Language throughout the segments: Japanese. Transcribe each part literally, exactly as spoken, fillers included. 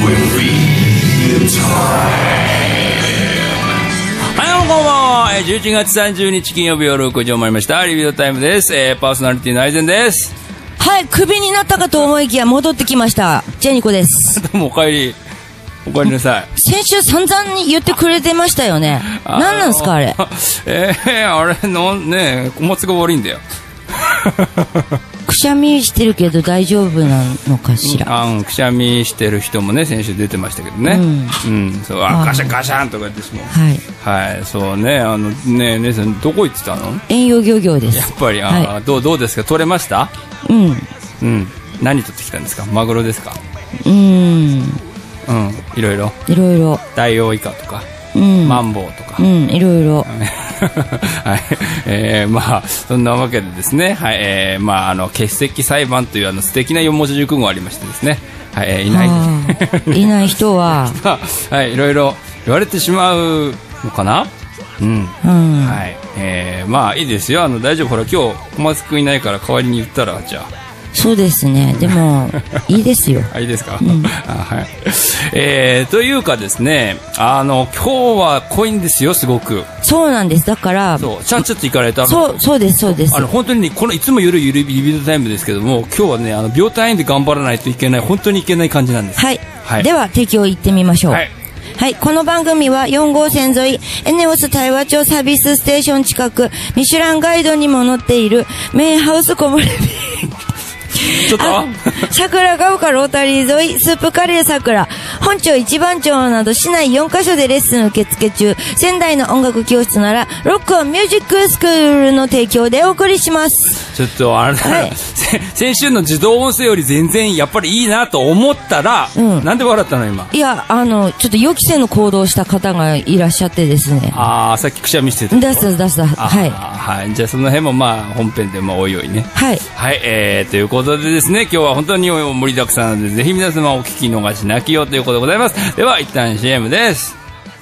こんばんは。じゅういちがつさんじゅうにち金曜日夜ろくじを回りましたリビドタイムです。えー、パーソナリティのアイゼンです。 はい、クビになったかと思いきや戻ってきましたジェニコです。 どうもお帰り。お帰りなさい。 先週散々に言ってくれてましたよね。何なんですかあれ。 えー、あれのね小松が悪いんだよ。 くしゃみしてるけど大丈夫なのかしら。 うん、くしゃみしてる人もね先週出てましたけどね。うん、うん、そうあガシャンガシャンとか言ってしまう。はいはい、そうね、あのね姉さんどこ行ってたの？ 遠洋漁業です。 やっぱりあ、はい、どうどうですか、取れました？ うんうん、何取ってきたんですか？マグロですか？ うんうんいろいろいろいろダイオウイカとか、うん、マンボウとか、 うん、いろいろ。 はい、えー、まあそんなわけでですね、はい、えー、まああの欠席裁判というあの素敵な四文字熟語がありましてですね、はい、えー、いないいない人ははいいろいろ言われてしまうのかな。うん、うん、はい、えー、まあいいですよ、あの大丈夫。ほら今日小松くんいないから代わりに言ったらじゃあ。 そうですね、でもいいですよ。 あ、いいですか、 うん、 あ、はい、えー、というかですね、あの今日は濃いんですよすごく。 そうなんです。だからそうちゃっちゃって行かれた。 そうそうですそうです。 あの本当に、ね、このいつも夜ゆるリビドタイムですけども、今日はねあの秒単位で頑張らないといけない、本当にいけない感じなんです。 はい、はい、では提供行ってみましょう。はい、はい、この番組はよん号線沿いエネオス対話町サービスステーション近くミシュランガイドにも載っているメインハウスコモレビちょっと桜ヶ丘ロータリー沿いスープカレー桜本町一番町など市内よんカ所でレッスン受付中。仙台の音楽教室ならロックオンミュージックスクールの提供でお送りします。 ちょっとあれ、はい、先週の自動音声より全然やっぱりいいなと思ったら、うん、なんで笑ったの今。 いやあのちょっと予期せぬ行動をした方がいらっしゃってですね。 ああさっきくしゃみしてた。 出す出す出す。はい、 はい、じゃあその辺もまあ本編でもおいおいね。 はいはい、えー、ということでですね、今日は本当に盛りだくさんなのでぜひ皆様お聞き逃しなきよということでございます。では一旦 シーエム です。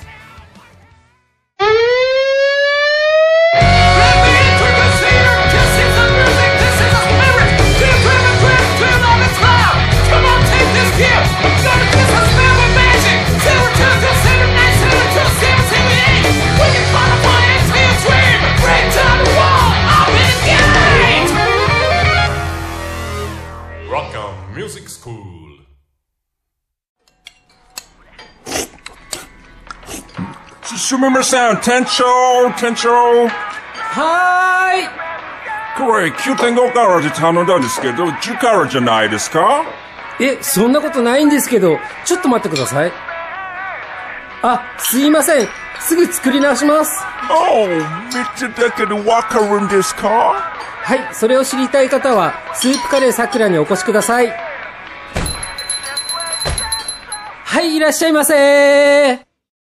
すみません、店長、店長。 はーい。 これ、きゅうてんご からで頼んだんですけど、じゅうからじゃないですか？ え、そんなことないんですけど、ちょっと待ってください。あ、すいません。すぐ作り直します。 おー、みっつだけでわかるんですか？ はい、それを知りたい方は、スープカレーさくらにお越しください。はい、いらっしゃいませー。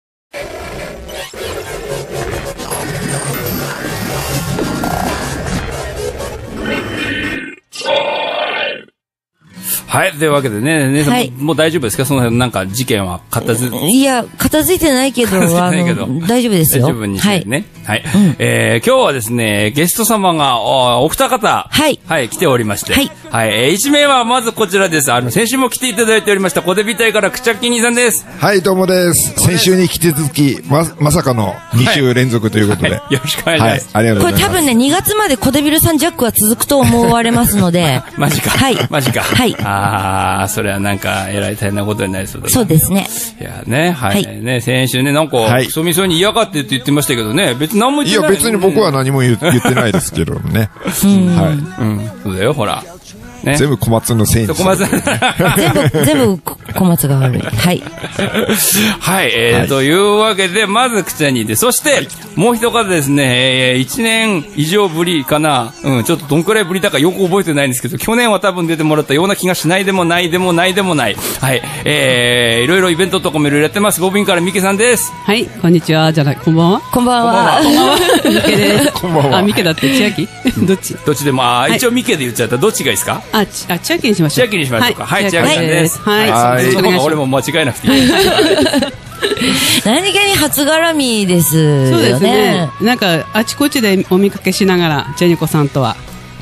はい、というわけでね、姉さん、はい、もう大丈夫ですか？その辺なんか事件は片付いいや片付いてないけど、あの大丈夫ですよ。 大丈夫にしてね。はい。はい、うん、えー、今日はですねゲスト様が お, お二方はいはい来ておりまして、 はいはい、えー、一名はまずこちらです。あの先週も来ていただいておりました小手ビタイからくちゃっきにさんです。 はいどうもです。先週に引き続きままさかのに週連続ということで、はいはい、よろしくお願いします。 はい、ありがとうございます。 これ多分ねにがつまで小手ビルさんジャックは続くと思われますのでマジか。 はいマジか。 はい。 ああそれはなんかえらい大変なことになりそうだ。 そうですね。 いやね、はい、 はい、 ね、先週ねなんか、はい、クソみそに嫌がってって言ってましたけどね、別に何も言ってない。 いや別に僕は何も言ってないですけどね。 うんはい。 うん、そうだよほら。ね、 全部小松のせいに小松全部全部小松が悪い。はいはい、えーはい、というわけでまずくちゃにで、そして、はい、もう一方ですね、えー、いちねん以上ぶりかな、うん、ちょっとどんくらいぶりだかよく覚えてないんですけど、去年は多分出てもらったような気がしないでもないでもないでもない。はい、えー、いろいろイベントとかもいろいろやってます。ボビンからミケさんです。 はい、こんにちは。じゃない、こんばんは。 こんばんは。 こんばんは。ミケです。 こんばんは。 あ、ミケだって千秋どっち？ どっちでも、あ、はい、一応ミケで言っちゃったらどっちがいいですか？ あ、ち、あ、千秋にしましょう。 千秋にしましょうか。はい、千秋さんです。 はい。 はい。その方が俺も間違えなくていい。 何気に初絡みですよね。 そうですね。なんかあちこちでお見かけしながらジェニコさんとは。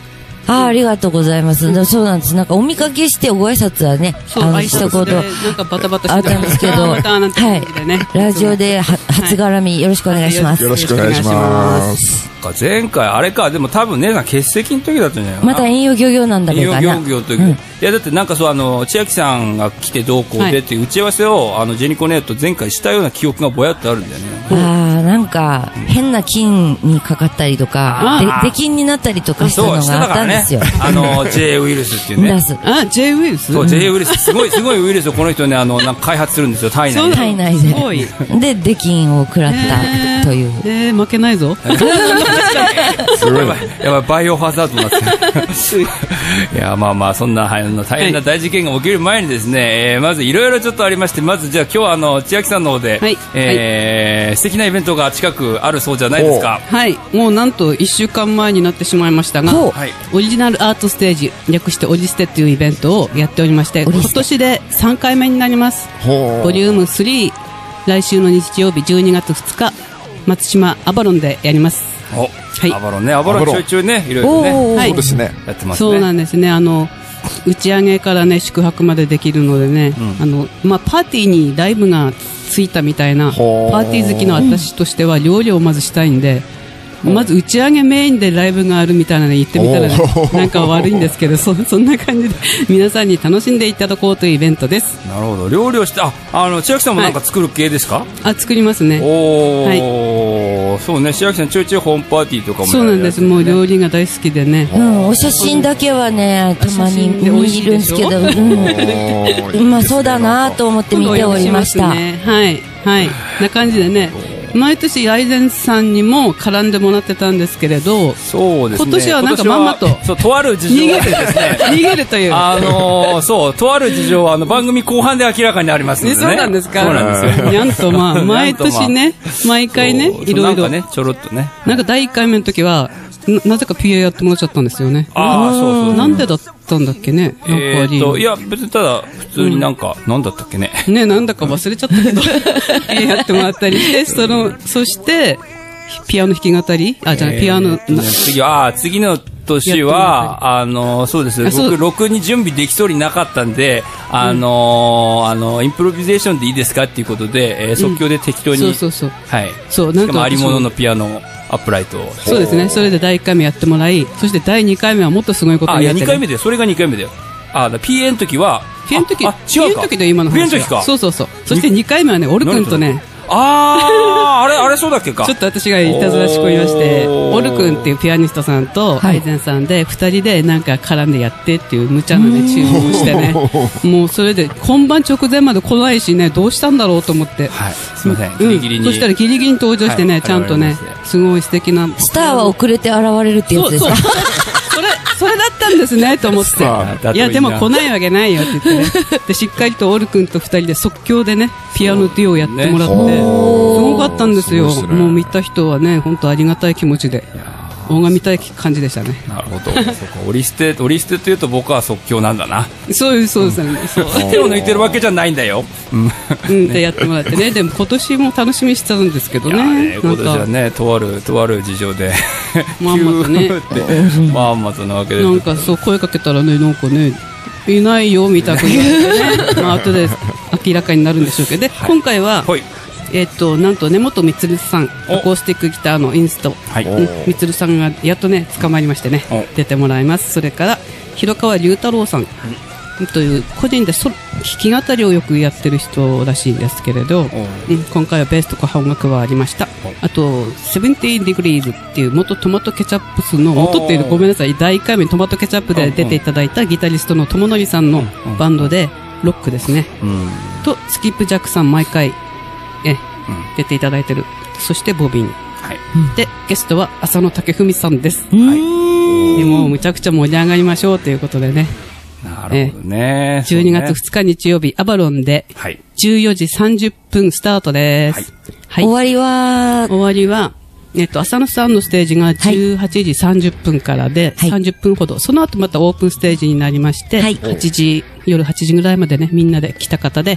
ああ、ありがとうございます。そうなんです。なんかお見かけしてご挨拶はね、 そう、 あの、 挨したこと拶で、なんかバタバタあったんですけど、 またなんてはい感じでね。。 ラジオでは初絡みよろしくお願いします。 よろしくお願いします。 前回、あれか、でも多分姉さん欠席の時だったんじゃないかな。 また遠洋漁業なんだけどな。 遠洋漁業の時、うん、いやだってなんかそうあの千秋さんが来てどうこうでっていう打ち合わせをあのジェニコネット前回したような記憶がぼやっとあるんだよね。 ああ、なんか変な菌にかかったりとか、で出禁になったりとかしたのがあったんですよ。 ね、あの J ウイルスっていうね。 あ、J ウイルス。 そう J ウイルスすごいすごいウイルスをこの人ねあのなんか開発するんですよ体内で。 体内で。すごい。で出禁を食らったという。 えー、負けないぞ。 すごい。やばい、やばい、バイオハザードになってる。いや、まあまあ、そんな、大変な大事件が起きる前にですね、はい、えー、まずいろいろちょっとありまして、まずじゃあ今日はあの、千秋さんの方で、はい、えーはい、素敵なイベントが近くあるそうじゃないですか。 はい。もうなんといっしゅうかんまえになってしまいましたが、はい、オリジナルアートステージ、略してオリステっていうイベントをやっておりまして、今年でさんかいめになります。ボリュームスリー、来週の日曜日じゅうにがつふつか、松島アバロンでやります。 お、はい、アバロンね、アバロンちょいちょいね、いろいろね、 はい、そうですね、 やってますね。 そうなんですね。あの打ち上げからね宿泊までできるのでね、うん、あのまあパーティーにライブがついたみたいなパーティー好きの私としては料理をまずしたいんで。まず打ち上げメインでライブがあるみたいなの言ってみたら、ね、なんか悪いんですけど そ, そんな感じで皆さんに楽しんでいただこうというイベントです。 なるほど。料理をして、あ、あの千秋さんもなんか作る系ですか？はい、 あ、作りますね。 おー、はい、そうね、千秋さんちょいちょいホームパーティーとかも、ね、 そうなんです。もう料理が大好きでね、 うん、お写真だけはねたまに見るんですけど、うん、まあそうだなと思って見ておりました。 ね、はいはいな感じでね、毎年アイゼンさんにも絡んでもらってたんですけれど、 そうですね、 今年はなんかまんまとそうとある事情がですね逃げるというあのー、そうとある事情はあの番組後半で明らかになりますのでね。 そうなんですか。 そうなんですよ。 にゃんとまあ毎年ね毎回ねいろいろねちょろっとね、 なんかだいいっかいめの時は な, なぜか ピーエー やってもらっちゃったんですよね。 ああ、そうそう。 なんでだったんだっけね。なんかえー、といや別にただ普通になんか、うん、なんだったっけね。 ね、なんだか忘れちゃったけどえやってもらったりして、そのそしてピアノ弾き語り、あじゃあ、えー、ピアノ次あ次の年はあのそうです。僕ろくに準備できそうになかったんで、あの、うん、あのインプロビゼーションでいいですかっていうことで、えー、即興で適当に、うん、そうそうそうはいそうなんかしかもありもののピアノアップライトを。 そうですね。それでだいいっかいめやってもらい、そしてだいにかいめはもっとすごいことにやって、ね、 あ、いやにかいめだよ。それがにかいめだよ。あ、だ ピーエー の時はピーエー の時あ、違うかピーエー の時で今の話ピーエー の時か。 そうそうそう。そしてにかいめはね、オル君とね、 あー、あれ、あれそうだっけか。 ちょっと私がいたずらしこみまして、オル君っていうピアニストさんとアイゼンさんで二人でなんか絡んでやってっていう無茶なね、注文をしてね。もうそれで本番直前まで来ないしね、どうしたんだろうと思って。 はい。すみません。ギリギリに。 そしたらギリギリに登場してね、はい、ちゃんとね、すごい素敵な。 スターは遅れて現れるってやつですか？ そうそうそれ、それだったんですね、と思って。いや、でも来ないわけないよって言ってね。で、しっかりとオル君と二人で即興でね、ピアノデュオをやってもらって、すごかったんですよ。すね、もう見た人はね、本当ありがたい気持ちで。拝みたい感じでしたね。 なるほど。そうか、オリステ、オリステというと僕は即興なんだな。 そういう、そうですね。そう手を抜いてるわけじゃないんだよ。 うん。で、やってもらってね。でも今年も楽しみにしてたんですけどね。 ね、今年はね、とある、とある事情で。 まんまとね。 まんまとなわけで。 なんかそう、声かけたらね、なんかね、いないよ、みたいな感じでね。まあ、後で明らかになるんでしょうけど。で、はい、今回は、はい、えっと、なんと根本充さん、アコースティックギターのインスト、はい、充さんがやっとね捕まりましてね、出てもらいます。それから広川龍太郎さんという個人でソ弾き語りをよくやってる人らしいんですけれど、うん、今回はベースとか音楽はありました。あとセブンティーディグリーズっていう元トマトケチャップスの元っていうごめんなさい、だいいっかいめにトマトケチャップで出ていただいたギタリストの友則さんのバンドでロックですね、うん、とスキップジャックさん毎回え、うん、出ていただいてる。そしてボビン、はい、でゲストは浅野武文さんです。はい、でもむちゃくちゃ盛り上がりましょうということでね。 なるほどね。 じゅうにがつふつか日曜日、アバロンでじゅうよじさんじゅっぷんスタートです。はいはい、終わりは終わりはえっと浅野さんのステージがじゅうはちじさんじゅっぷんからでさんじゅっぷんほど、はい、その後またオープンステージになりまして、はい、はちじ夜はちじぐらいまでねみんなで来た方で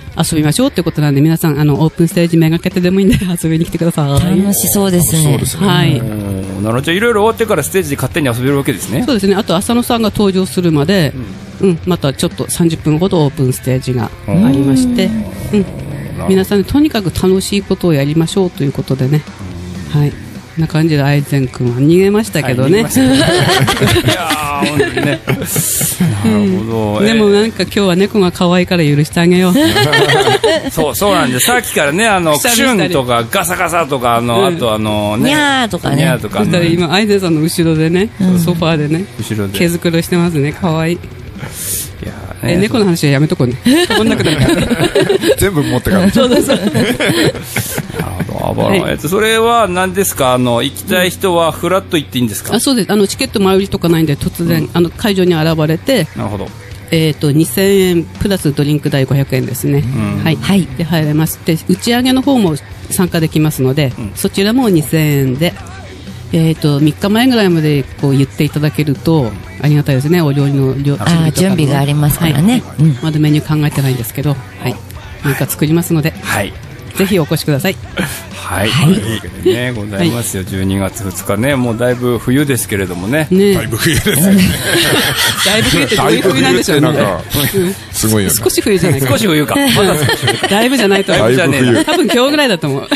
遊びましょうってことなんで、皆さん、あの、オープンステージめがけてでもいいんで遊びに来てください。 楽しそうですね。 そうですね。 はい。 なるほど。じゃあいろいろ終わってからステージで勝手に遊べるわけですね。 そうですね。あと、浅野さんが登場するまで、うん、うん、またちょっとさんじゅっぷんほどオープンステージがありまして、うん。皆さん、ね、とにかく楽しいことをやりましょうということでね。はい。こんな感じでアイゼン君は逃げましたけどね。はい、いやー、本当にね。なるほど。 でもなんか今日は猫が可愛いから許してあげよう。 そう、そうなんで、さっきからね、あの、クシュンとかガサガサとか、あの、うん、あとあのね。 ニャーとかね。 ニャーとか、ね。 そしたら今、アイゼンさんの後ろでね、うん、ソファーでね、 後ろで毛づくろいしてますね。可愛い。 いやね、え猫の話はやめとこうね。こんなくなるから。 全部持ってから。 そうそうそう。なるほど。はい、えっと、それは何ですか、あの、行きたい人はフラッと行っていいんですか？ あ、そうです。あの、チケット前売りとかないんで、突然、うん、あの、会場に現れて、 なるほど。 えっと、にせんえんプラスドリンク代ごひゃくえんですね。うん、はい。はい。で、入れまして、打ち上げの方も参加できますので、うん、そちらもにせんえんで、えっと、みっかまえぐらいまでこう言っていただけるとありがたいですね。お料理の準備とかの。 あ、準備がありますからね。 はい、うん、まだメニュー考えてないんですけど、はい。何か作りますので、 はい。 ぜひお越しください。 はい。というわけでね、ございますよ。じゅうにがつふつかね、もうだいぶ冬ですけれどもね。 ね、だいぶ冬ですね。 だいぶ冬ってどういう冬なんでしょうね。 すごいよね。 少し冬じゃないか。 少し冬か。まだ少し冬か。 だいぶじゃないと思う。 だいぶじゃねえ。 多分今日ぐらいだと思う。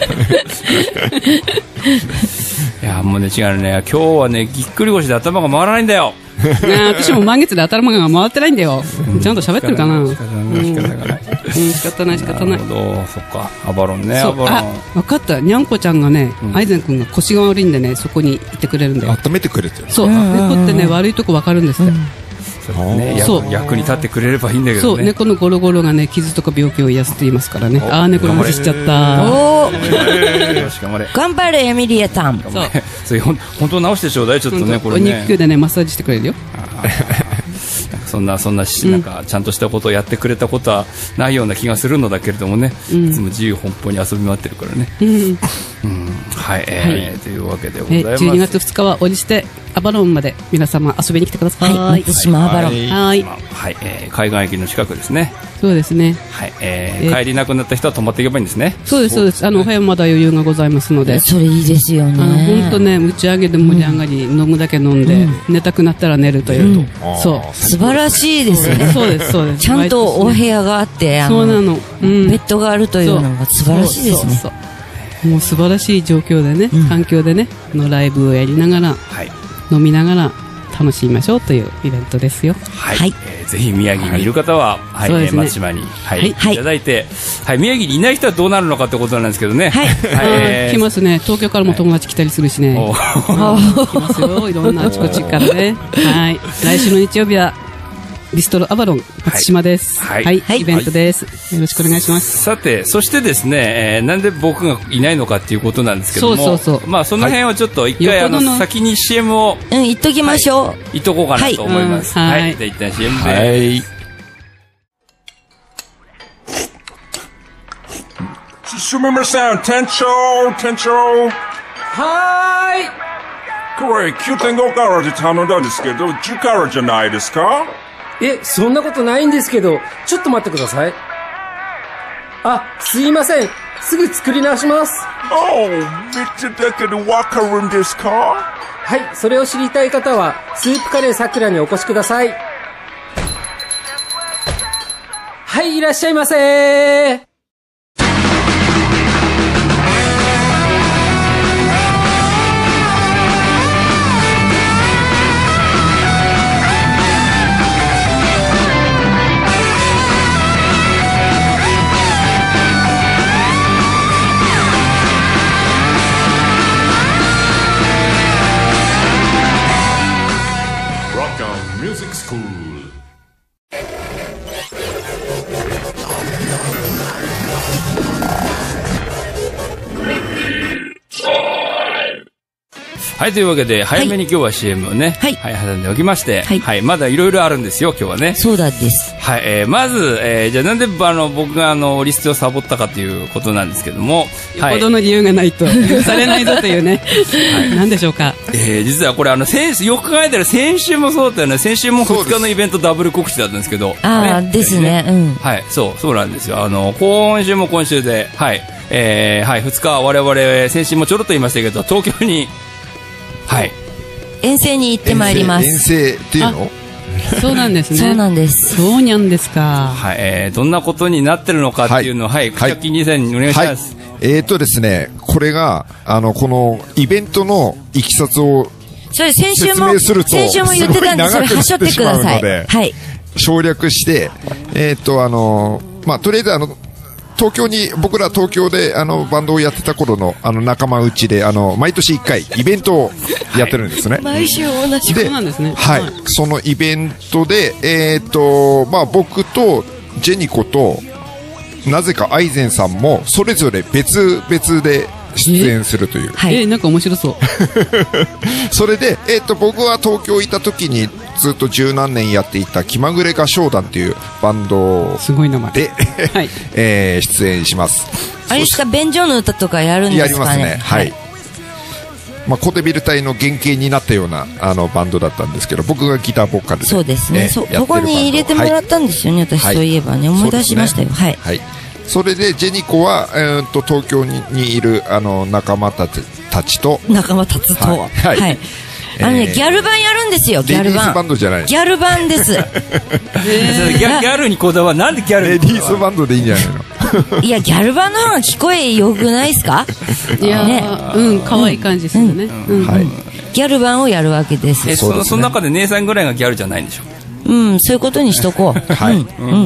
いやもうね違うね、今日はねぎっくり腰で頭が回らないんだよ。 私も満月で頭が回ってないんだよ。ちゃんと喋ってるかな。 仕方ない仕方ない仕方ない仕方ない。 なるほど、そっか、アバロンね。アバロン。 あ、分かった。にゃんこちゃんがね、アイゼン君が腰が悪いんでね、そこにいてくれるんだよ。 温めてくれてる。 そう、猫ってね悪いとこ分かるんですって。 ね、そう役に立ってくれればいいんだけどね。 そう、猫のゴロゴロがね傷とか病気を癒すって言いますからね。ああ、猫の話しちゃった。 おー、よし頑張れ頑張れエミリアさん。 そう、それ本当直してちょうだい、ちょっとね、これね。 お肉でねマッサージしてくれるよ。 そんなそんななんかちゃんとしたことをやってくれたことはないような気がするのだけれどもね、うん、いつも自由奔放に遊び回ってるからね。うん、うん、はい、えーはい、というわけでございます。えー、 じゅうにがつふつかはおりしてアバロンまで皆様遊びに来てください。 はい、私もアバロン。 はい、 はい、えー、海岸駅の近くですね。 そうですね。 はい、えーえー、帰りなくなった人は泊まっていけばいいんですね。 そうですそうです。あのお部屋まだ余裕がございますので。 それいいですよね。 本当ね、打ち上げで盛り上がり、うん、飲むだけ飲んで、うん、寝たくなったら寝るという、うん、そう素晴らしいですね。 そうですそうです。 ちゃんとお部屋があって、あのそうなの、うん、 ベッドがあるというのが素晴らしいですね。そうそうそう、もう素晴らしい状況でね、うん、環境でねのライブをやりながら、はい、飲みながら楽しみましょうというイベントですよ。 はい、はい、えー、ぜひ宮城にいる方は、はい、はい、ね、松島に、はい、はい、いただいて、はい、宮城にいない人はどうなるのかってことなんですけどね。はい、はい、 えー、来ますね。東京からも友達来たりするしね。はい、来ますよ。いろんなあちこちからね。はい、来週の日曜日はビストロアバロン松島です。はい、はいはい、イベントです、はい、よろしくお願いします。 さて、そしてですね、えー、なんで僕がいないのかっていうことなんですけども、 そうそうそう、 まあその辺をちょっと一回、はい、あの先に シーエム を、 うん、言っときましょう。はい、 言っとこうかなと思います。はい、はい、じゃあ一旦 シーエム で。はい。 すみません、店長、店長。 はーい。 これきゅうてんごからで頼んだんですけど、じゅうからじゃないですか？ え、そんなことないんですけど、ちょっと待ってください。あ、すいません。すぐ作り直します。 おー、見てだけでわかるんですか？ はい、それを知りたい方は、スープカレーさくらにお越しください。はい、いらっしゃいませー。 はい、というわけで、早めに今日は シーエム をね、はい、はい、挟んでおきまして、はい、はい、まだいろいろあるんですよ、今日はね。 そうなんです。 はい、えー、まず、えー、じゃあなんで、あの、僕が、あの、リストをサボったかということなんですけども、 よほどの理由がないと、許されないぞというね。はい、何でしょうか。 えー、実はこれ、あの、先よく考えたら、先週もそうだったよね。先週もふつかのイベントダブル告知だったんですけど。 ああ、ね、ですね。うん。 はい、そう、そうなんですよ。あの、今週も今週で、はい、えー、はい、ふつか、我々、先週もちょろっと言いましたけど、東京に、はい。 遠征に行ってまいります。 遠征っていうの？ そうなんですね。 そうなんです。 そうにゃんですか。 はい、えー、どんなことになってるのかっていうのを、はい、くちゃきにせんにお願いします。 はい、えーとですね、これが、あの、このイベントのいきさつをそれ先週も、 先週も言ってたんで、それはしょってください。はい。 省略して、えーと、あの、まあ、とりあえずあの、東京に、僕ら東京であのバンドをやってた頃のあの仲間内であの毎年いっかいイベントをやってるんですね。 毎週同じそうなんですね。 はい。そのイベントで、えっと、まあ僕とジェニコとなぜかアイゼンさんもそれぞれ別々で出演するという。 えー、はい、なんか面白そう。 それで、えっと、僕は東京いた時にずっと十何年やっていた気まぐれ合唱団というバンドすごい名前で、はい、えー、出演します。 あれですか、便所の歌とかやるんですかね。 やりますね。はい。はい、まあ、コテビル隊の原型になったようなあのバンドだったんですけど、僕がギターボーカルで、 そうですね。そここに入れてもらったんですよね、はい、私といえばね、思い出しましたよ。はい。はい。 それでジェニコは、えー、と東京 に, にいるあの仲間たちたちと仲間たちと、はいはいはい、あのね、えー、ギャル版やるんですよ。ギャル版。 レディースバンドじゃない。 ギャル版です。えー、ギ, ャギャルにこだわる。なんでギャル？ レディースバンドでいいんじゃないの？いや、ギャル版の方が聞こえよくないですか？ いや、ね、うん、可愛い感じですよね。うんうんうん、はい。 ギャル版をやるわけです。 え、その、その中で姉さんぐらいがギャルじゃないんでしょ？ うん、そういうことにしとこう。はい。うん、うん、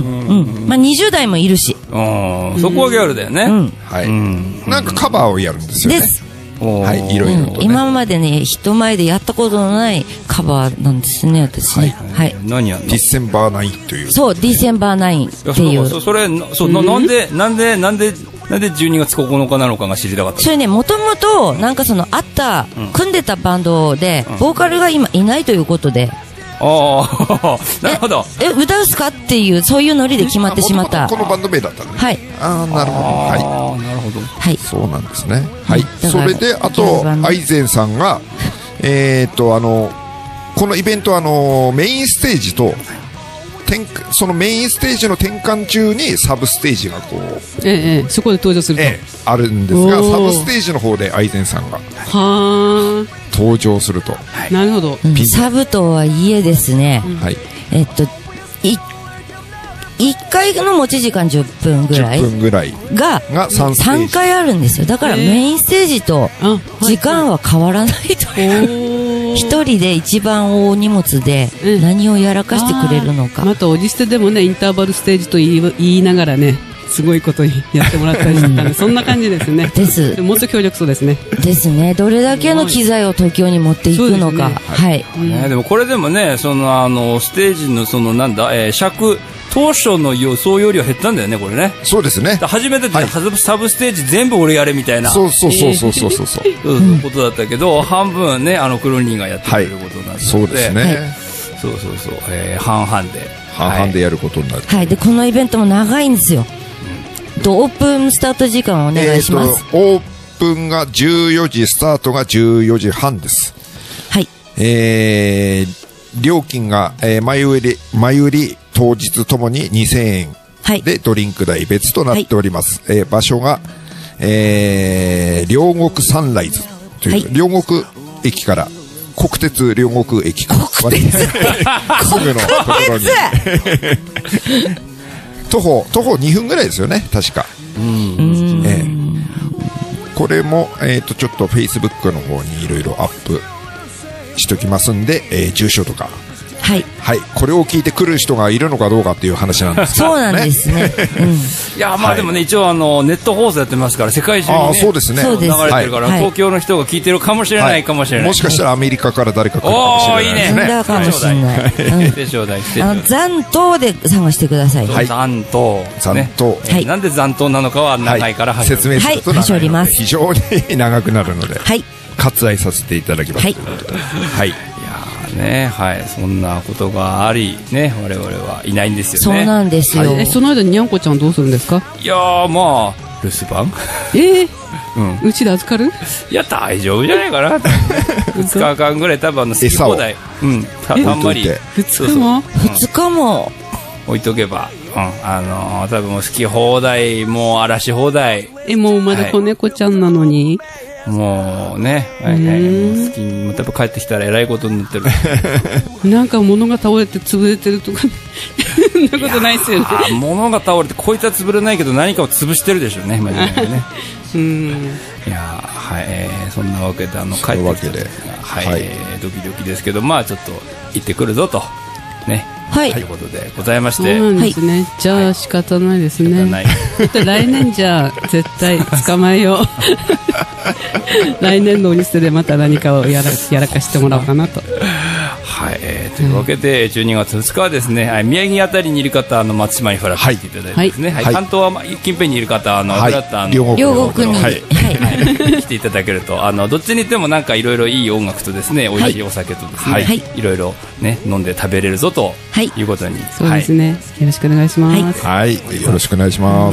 うん。まあ、にじゅう代もいるし。 ああ、そこはギャルだよね。うん。 はい。なんかカバーをやるんですよね。です。はい、いろいろとね。 今までね、人前でやったことのないカバーなんですね、私ね。はい。 何やんの？ ディッセンバーナインという。 そう、ディッセンバーナインっていう。 それ、そう、なんで、なんで、なんで、なんでじゅうにがつここのかなのかが知りたかった。 それね、もともと、なんかその、あった、組んでたバンドで、ボーカルが今いないということで、 ああ、なるほど。 え、歌うすかっていう、そういうノリで決まってしまった。 このバンド名だったのね。 はい。 ああ、なるほど。はい。 なるほど。 はい。 そうなんですね。はい。それで、あと、アイゼンさんが、えっと、あの、このイベント、あの、メインステージと、転そのメインステージの転換中にサブステージがこう、 ええ、そこで登場すると、ええ、 あるんですが、サブステージの方でアイゼンさんがは登場すると、 はい、なるほど、 うん、サブとはいえですね、うん、えっといいっかいの持ち時間じゅっぷんぐらいじゅっぷんぐらいがさんかいあるんですよ。だからメインステージと時間は変わらないという一人で一番大荷物で何をやらかしてくれるのか、 またオジステでもねインターバルステージと言い、言いながらねすごいことやってもらったりしてたんでそんな感じですね。 ですもっと協力そうですね。 ですね。どれだけの機材を東京に持っていくのか、ね、はい、 うんね、でもこれでもねそのあのステージのそのなんだ、えー、尺当初の予想よりは減ったんだよねこれね。 そうですね。 初めて、はい、サブステージ全部俺やれみたいなそうそうそうそうそうそうそういうことだったけど、うん、半分ねあのクロニーがやってくれることになって、はい、 そうですね、はい、 そうそうそう、えー、半々で半々でやることになる、 はい、でこのイベントも長いんですよ、うん、とオープンスタート時間をお願いします。 えー、オープンがじゅうよじスタートがじゅうよじはんです。 はい。 えー料金が、えー、前売り前売り当日ともににせんえん、はい、でドリンク代別となっております、はい、えー、場所が、えー、両国サンライズという、はい、両国駅から国鉄両国駅から国鉄すぐのところに徒歩徒歩にふんぐらいですよね確か。うん、えー、これも、えー、とちょっとフェイスブックの方にいろいろアップしときますんで、えー、住所とかはい。 はい。これを聞いてくる人がいるのかどうかっていう話なんですけど、ね。 そうなんですね。うん、いや、まあでもね、一応あの、ネット放送やってますから、世界中に、ね。 ああ、そうですね。 そうです。 流れてるから、はい、東京の人が聞いてるかもしれないかもしれない。 はい、もしかしたらアメリカから誰か来るかもしれないですね。 おー、いいね。だかもしれない。 で、ちょうだい。 あの、残党で探してください。 はい。残党。 残党。 はい。なんで残党なのかは長いからはい、説明すると長いので、非常に長くなるので、はい。割愛させていただきます。はい。はい。いやーね、はい。そんなことがあり、ね、我々はいないんですよね。 そうなんですよ。 え、その間ににゃんこちゃんどうするんですか？ いやー、まあ、留守番ええうん。うちで預かる？ いや、大丈夫じゃないかな。ふつかかんぐらい多分あの、好き放題。うん。たんまり。 ふつかも ? ふつかも。 置いとけば。うん。あのー、多分好き放題、もう荒らし放題。 え、もうまだ子猫ちゃんなのに、 はい、もうね、はいはい、もう好きに、もう多分帰ってきたらえらいことになってる。 なんか物が倒れて潰れてるとか、そんなことないですよね。 あ、物が倒れて、こいつは潰れないけど何かを潰してるでしょうね、今ね。 うん。 いやはい、えー、そんなわけで、あの、帰ってきたで、はい、はい、えー、ドキドキですけど、まあちょっと行ってくるぞと、ね。 はい。 ということでございまして。 そうなんですね。じゃあ仕方ないですね。仕方ない。来年じゃあ絶対捕まえよう。来年のお店でまた何かをやら、やらかしてもらおうかなと。 はい、えー、というわけで、じゅうにがつふつかはですね、はい、宮城あたりにいる方、あの、松島にフラッと来ていただいてですね、はいはい、関東は近辺にいる方、あの、フラッと、あの、 両国に、はい、 来ていただけると、あの、どっちに行ってもなんかいろいろいい音楽とですね、美味しいお酒とですね、はい、いろいろね、飲んで食べれるぞということに。 そうですね。よろしくお願いします。 はい。よろしくお願いします。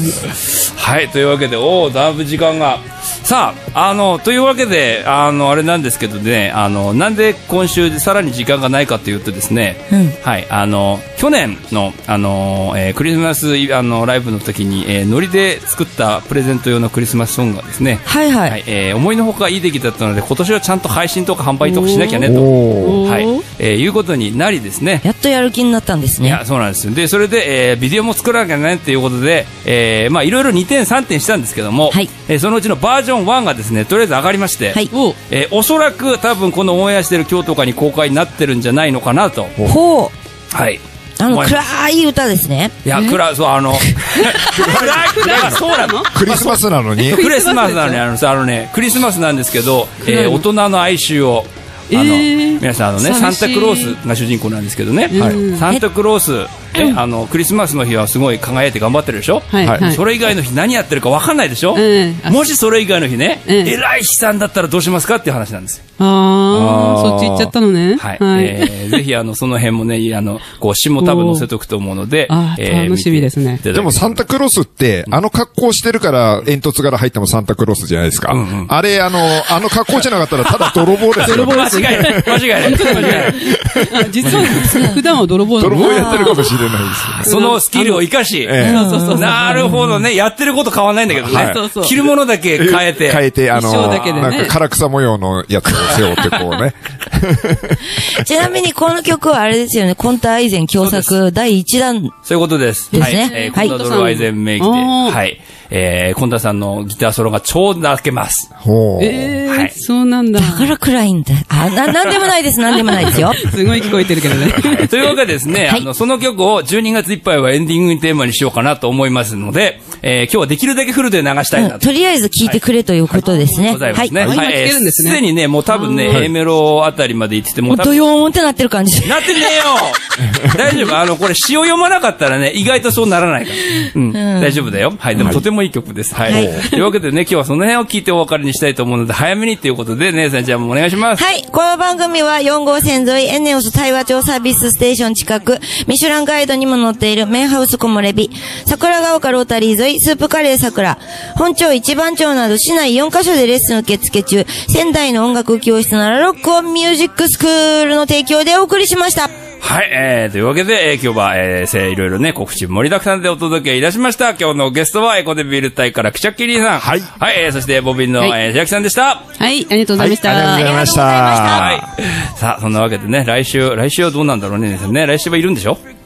はい、というわけで、おー、だいぶ時間が。さあ、あの、というわけで、あの、あれなんですけどね、あの、なんで今週でさらに時間がないかというとですね、うん、はい、あの、去年の、あの、えー、クリスマス、あの、ライブの時に、えー、ノリで作ったプレゼント用のクリスマスソングがですね、 はいはい。はい、 えー、思いのほかいい出来だったので、今年はちゃんと配信とか販売とかしなきゃね、と、はい、えー、いうことになりですね。 やっとやる気になったんですね。 いや、そうなんですよ。で、それで、えー、ビデオも作らなきゃね、っていうことで、えー、まあ、いろいろにてんさんてんしたんですけども、はい、えー、そのうちのバージョンワンがですね、とりあえず上がりまして、はい、えー、おそらく多分このオンエアしてる今日とかに公開になってるんじゃないのかなと。 ほう。 はい。 あの、暗い歌ですね。 いや、暗い、そう、あの、暗い、暗い、そうなの？ クリスマスなのにクリスマスなのに、あのさ、あのね、クリスマスなんですけど、えー、大人の哀愁を、あの、えー、皆さん、あのね、サンタクロースが主人公なんですけどね、はい、サンタクロース、ね、あのクリスマスの日はすごい輝いて頑張ってるでしょ、はいはい、それ以外の日何やってるか分かんないでしょ、えー、もしそれ以外の日ね、えー、偉い悲惨だったらどうしますかっていう話なんですよ。 ああ、そっち行っちゃったのね。 はい。はい、えー、ぜひ、あの、その辺もね、あの、こう、詩も多分載せとくと思うので、 あー、えー、楽しみですね。 でも、サンタクロースって、あの格好してるから、煙突から入ってもサンタクロースじゃないですか。うんうん、あれ、あの、あの格好じゃなかったら、ただ泥棒ですよ。 泥棒間違いない。間違いない。間違いない。 実は、普段は泥棒だ泥棒やってるかもしれないですよね。 そのスキルを生かし、えー、そうそうそうなるほどね、やってること変わんないんだけどね。はい、そうそう着るものだけ変えて。 変えて、あの、ね、なんか唐草模様のやつを背負ってこうね。 ちなみにこの曲はあれですよね、コンタアイゼン共作だいいちだん。 そういうことです。 ですね。 はい。えー、コンタドルアイゼン名義で、はい。えー、コンタさんのギターソロが超泣けます。 ほう。えー、はい、そうなんだ。 だから暗いんだ。あ、な、なんでもないです、なんでもないですよ。 すごい聞こえてるけどね。 はい、というわけでですね、はい、あの、その曲をじゅうにがついっぱいはエンディングテーマにしようかなと思いますので、えー、今日はできるだけフルで流したいなと。 うん、とりあえず聞いてくれということですね。 はい、ございますね。 はい。はい、えー、 すでにね、もう多分ね、A メロあたりまで行っててもう多分。ドヨーンってなってる感じ。 なってねえよ大丈夫。あの、これ詩を読まなかったらね、意外とそうならないから。うん。うん、大丈夫だよ。はい。でもとてもいい曲です。はい。はい、というわけでね、今日はその辺を聞いてお別れにしたいと思うので、早めにということで、姉さんじゃあもうお願いします。 はい。この番組はよん号線沿いエネオス対話町サービスステーション近く、ミシュランガイドにも載っているメンハウスコモレビ、桜ヶ丘ロータリー沿いスープカレー桜、本町一番町など市内よんカ所でレッスン受付中、仙台の音楽教室ならロックオンミュージックスクールの提供でお送りしました。 はい、えー、というわけで、えー、今日は、えー、いろいろね、告知盛りだくさんでお届けいたしました。今日のゲストは、エコデビル隊からクチャッキリーさん。はい。はい、えー、そして、ボビンの、はい、えー、ジャキさんでした。 はい、ありがとうございました。 はい、ありがとうございました。 はい。さあ、そんなわけでね、来週、来週はどうなんだろうね、ね、来週はいるんでしょ？ 多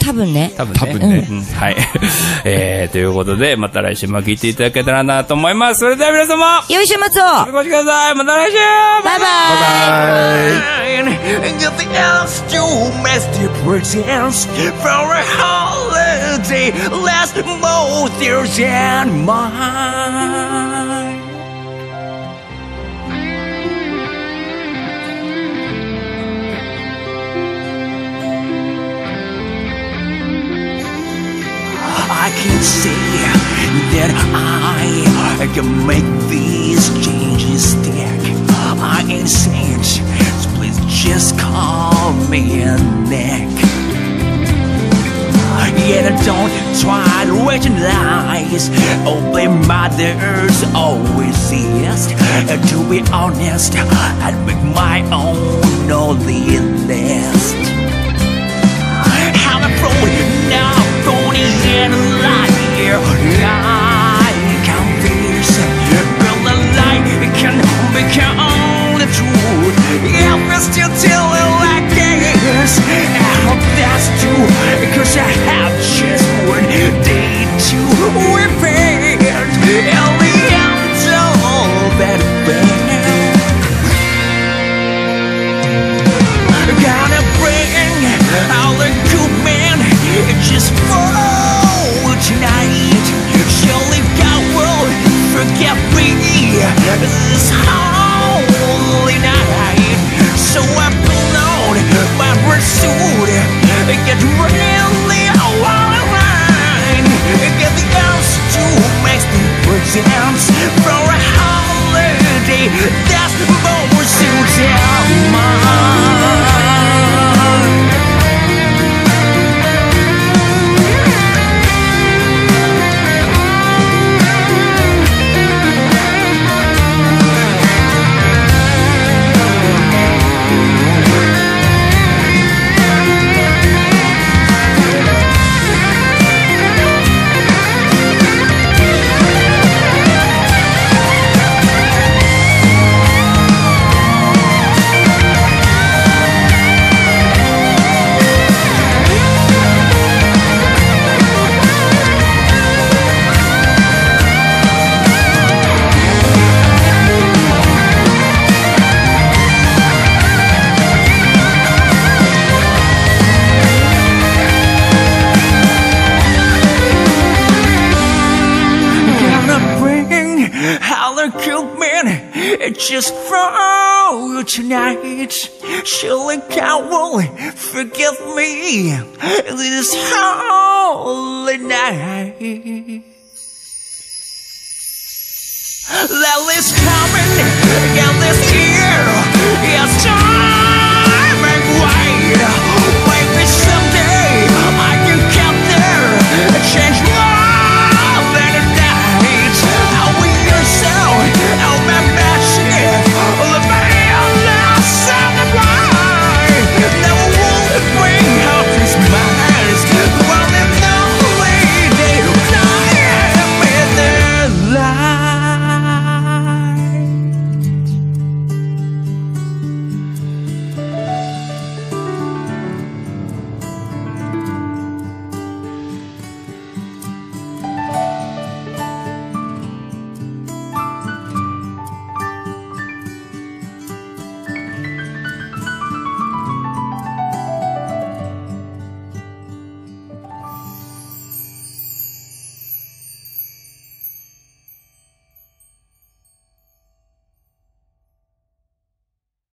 多分ね。 多分ね。多分ね。うん、はい。えー、ということで、また来週も聞いていただけたらなと思います。それでは皆様、 良い週末をお過ごしください。また来週バイバイ。 I can say that I can make these changes stick. I ain't saint, so please just call me a Nick. Yeah, don't try to rationalize. Only mothers always exist. To be honest, I'd make my own only list. I'm a fraud, now phony and a liar. I can't face real life can become the truth. Yeah, I'm still telling like this. I hope that's true, because I have just one day to repent. And the end's all that bad. Gotta bring all the good men just for tonight. Surely God will forgive me this holy night. So I pull out my pursuit, get really online, get the girls to make the presents for a holiday. That's the most suits mine. Just for you tonight. Surely God will forgive me this holy night. Let this coming, get this year. Yes, time and wait.